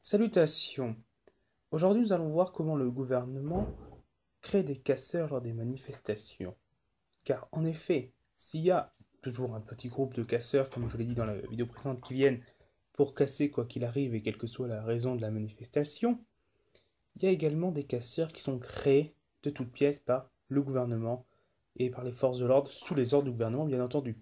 Salutations. Aujourd'hui, nous allons voir comment le gouvernement crée des casseurs lors des manifestations. Car en effet, s'il y a toujours un petit groupe de casseurs, comme je l'ai dit dans la vidéo précédente, qui viennent pour casser quoi qu'il arrive et quelle que soit la raison de la manifestation, il y a également des casseurs qui sont créés de toutes pièces par le gouvernement et par les forces de l'ordre, sous les ordres du gouvernement bien entendu.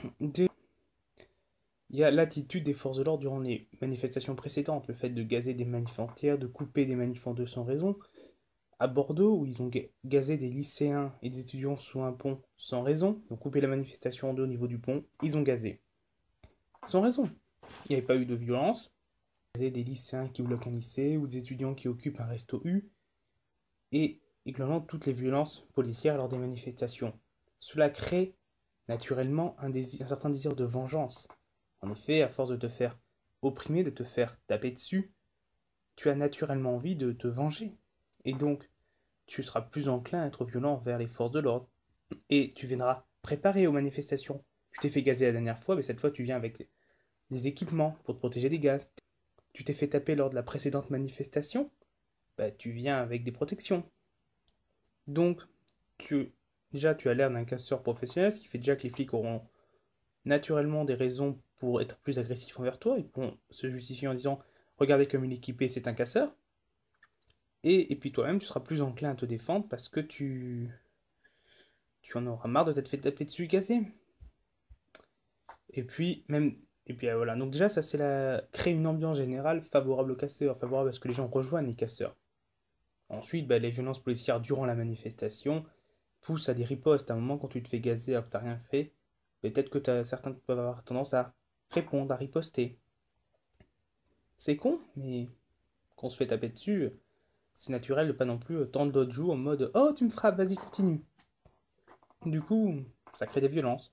Il y a l'attitude des forces de l'ordre durant les manifestations précédentes, le fait de gazer des manifs entières, de couper des manifs en deux sans raison. À Bordeaux, où ils ont gazé des lycéens et des étudiants sous un pont sans raison, ils ont coupé la manifestation en deux au niveau du pont, ils ont gazé. Sans raison. Il n'y avait pas eu de violence. Il y avait des lycéens qui bloquent un lycée ou des étudiants qui occupent un resto U, et également toutes les violences policières lors des manifestations. Cela crée naturellement un certain désir de vengeance. En effet, à force de te faire opprimer, de te faire taper dessus, tu as naturellement envie de te venger. Et donc, tu seras plus enclin à être violent envers les forces de l'ordre. Et tu viendras préparer aux manifestations. Tu t'es fait gazer la dernière fois, mais cette fois tu viens avec des équipements pour te protéger des gaz. Tu t'es fait taper lors de la précédente manifestation, bah, tu viens avec des protections. Donc, déjà, tu as l'air d'un casseur professionnel, ce qui fait déjà que les flics auront naturellement des raisons pour être plus agressifs envers toi. Ils pourront se justifier en disant regardez comme il est équipé, c'est un casseur. Et puis toi-même, tu seras plus enclin à te défendre parce que tu en auras marre de t'être fait taper dessus et casser. Et puis, même. Et puis voilà. Donc, déjà, ça, c'est créer une ambiance générale favorable aux casseurs, favorable à ce que les gens rejoignent les casseurs. Ensuite, bah, les violences policières durant la manifestation poussent à des ripostes. À un moment, quand tu te fais gazer alors que t'as rien fait, peut-être que certains peuvent avoir tendance à répondre, à riposter. C'est con, mais quand on se fait taper dessus, c'est naturel de pas non plus tendre l'autre joue en mode oh, tu me frappes, vas-y, continue. Du coup, ça crée des violences.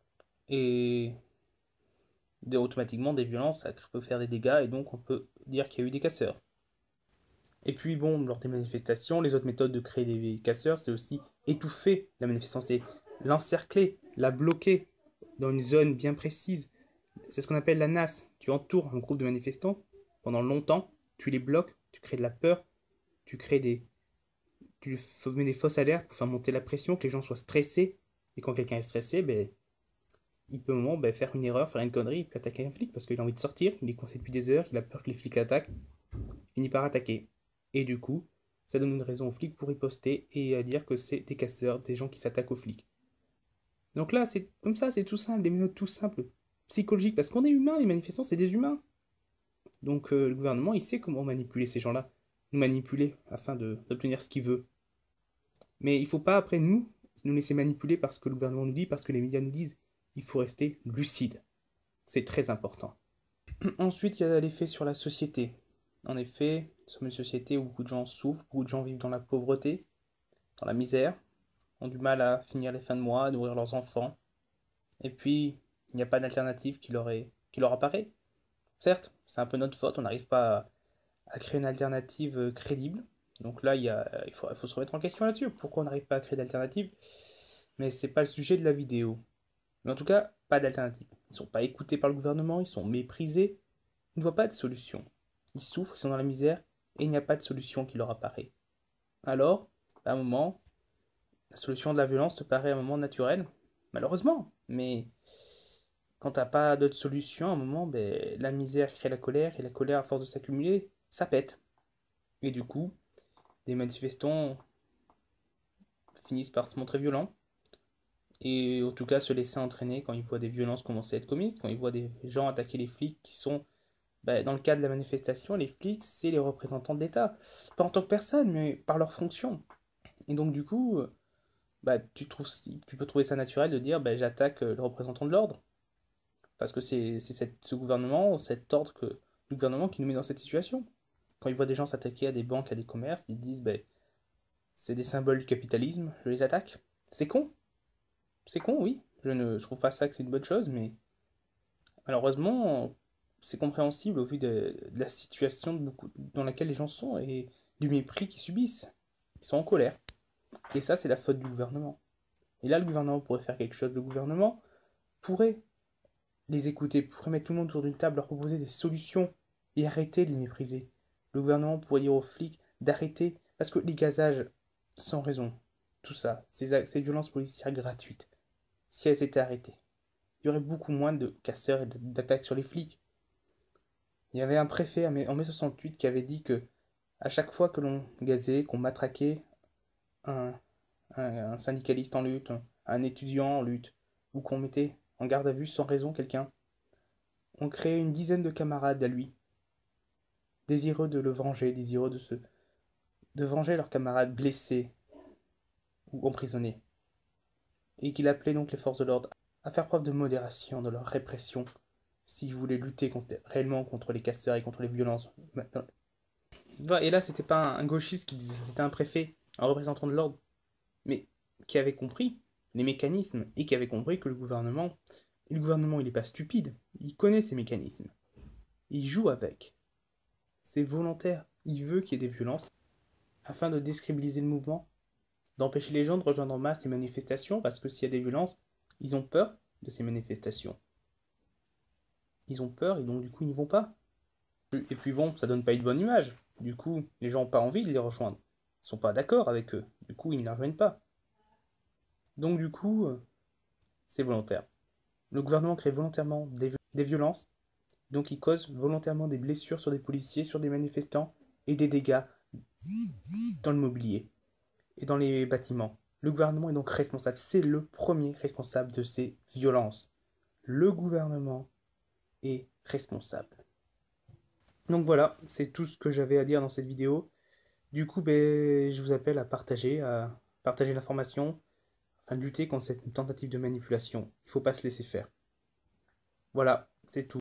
Et automatiquement, des violences, ça peut faire des dégâts, et donc on peut dire qu'il y a eu des casseurs. Et puis bon, lors des manifestations, les autres méthodes de créer des casseurs, c'est aussi étouffer la manifestation, c'est l'encercler, la bloquer dans une zone bien précise. C'est ce qu'on appelle la NAS. Tu entoures un groupe de manifestants pendant longtemps, tu les bloques, tu crées de la peur, tu crées tu mets des fausses alertes pour faire monter la pression, que les gens soient stressés. Et quand quelqu'un est stressé, ben, il peut au moment faire une erreur, faire une connerie, et puis attaquer un flic parce qu'il a envie de sortir, il est coincé depuis des heures, il a peur que les flics attaquent, il finit par attaquer. Et du coup, ça donne une raison aux flics pour riposter et à dire que c'est des casseurs, des gens qui s'attaquent aux flics. Donc là, c'est comme ça, c'est tout simple, des méthodes tout simples, psychologiques, parce qu'on est humain, les manifestants, c'est des humains. Donc le gouvernement, il sait comment manipuler ces gens-là, nous manipuler afin d'obtenir ce qu'il veut. Mais il faut pas après nous laisser manipuler parce que le gouvernement nous dit, parce que les médias nous disent. Il faut rester lucide. C'est très important. Ensuite, il y a l'effet sur la société. En effet, nous sommes une société où beaucoup de gens souffrent, beaucoup de gens vivent dans la pauvreté, dans la misère, ont du mal à finir les fins de mois, à nourrir leurs enfants. Et puis, il n'y a pas d'alternative qui leur apparaît. Certes, c'est un peu notre faute, on n'arrive pas à créer une alternative crédible. Donc là, il faut se remettre en question là-dessus. Pourquoi on n'arrive pas à créer d'alternative? Mais c'est pas le sujet de la vidéo. Mais en tout cas, pas d'alternative. Ils ne sont pas écoutés par le gouvernement, ils sont méprisés, ils ne voient pas de solution. Ils souffrent, ils sont dans la misère, et il n'y a pas de solution qui leur apparaît. Alors, à un moment, la solution de la violence te paraît un moment naturel, malheureusement. Mais quand t'as pas d'autre solution, à un moment, ben, la misère crée la colère, et la colère, à force de s'accumuler, ça pète. Et du coup, des manifestants finissent par se montrer violents, et en tout cas se laisser entraîner quand ils voient des violences commencer à être commises, quand ils voient des gens attaquer les flics qui sont, bah, dans le cadre de la manifestation, les flics, c'est les représentants de l'État. Pas en tant que personne, mais par leur fonction. Et donc du coup, bah, tu peux trouver ça naturel de dire bah, j'attaque le représentant de l'ordre. Parce que c'est ce gouvernement, cet ordre du gouvernement qui nous met dans cette situation. Quand ils voient des gens s'attaquer à des banques, à des commerces, ils disent bah, c'est des symboles du capitalisme, je les attaque. C'est con. C'est con, oui. Je trouve pas ça que c'est une bonne chose, mais malheureusement, c'est compréhensible au vu de la situation dans laquelle les gens sont et du mépris qu'ils subissent. Ils sont en colère. Et ça, c'est la faute du gouvernement. Et là, le gouvernement pourrait faire quelque chose. Le gouvernement pourrait les écouter, pourrait mettre tout le monde autour d'une table, leur proposer des solutions et arrêter de les mépriser. Le gouvernement pourrait dire aux flics d'arrêter, parce que les gazages sans raison, tout ça, ces violences policières gratuites, si elles étaient arrêtées, il y aurait beaucoup moins de casseurs et d'attaques sur les flics. Il y avait un préfet en mai 68 qui avait dit que à chaque fois que l'on gazait, qu'on matraquait un, un syndicaliste en lutte, un étudiant en lutte, ou qu'on mettait en garde à vue sans raison quelqu'un, on créait une dizaine de camarades à lui, désireux de le venger, désireux de venger leurs camarades blessés ou emprisonnés, et qu'il appelait donc les forces de l'ordre à faire preuve de modération dans leur répression s'ils voulaient lutter réellement contre les casseurs et contre les violences. Et là, c'était pas un gauchiste qui disait, c'était un préfet, un représentant de l'ordre, mais qui avait compris les mécanismes et qui avait compris que le gouvernement, il n'est pas stupide, il connaît ces mécanismes, il joue avec, c'est volontaire, il veut qu'il y ait des violences afin de décrédibiliser le mouvement, d'empêcher les gens de rejoindre en masse les manifestations, parce que s'il y a des violences, ils ont peur de ces manifestations. Ils ont peur et donc du coup ils n'y vont pas. Et puis bon, ça donne pas une bonne image. Du coup, les gens n'ont pas envie de les rejoindre. Ils sont pas d'accord avec eux. Du coup, ils ne les rejoignent pas. Donc du coup, c'est volontaire. Le gouvernement crée volontairement des violences, donc il cause volontairement des blessures sur des policiers, sur des manifestants et des dégâts dans le mobilier et dans les bâtiments. Le gouvernement est donc responsable. C'est le premier responsable de ces violences. Le gouvernement est responsable. Donc voilà, c'est tout ce que j'avais à dire dans cette vidéo. Du coup, ben, je vous appelle à partager l'information afin de lutter contre cette tentative de manipulation. Il ne faut pas se laisser faire. Voilà, c'est tout.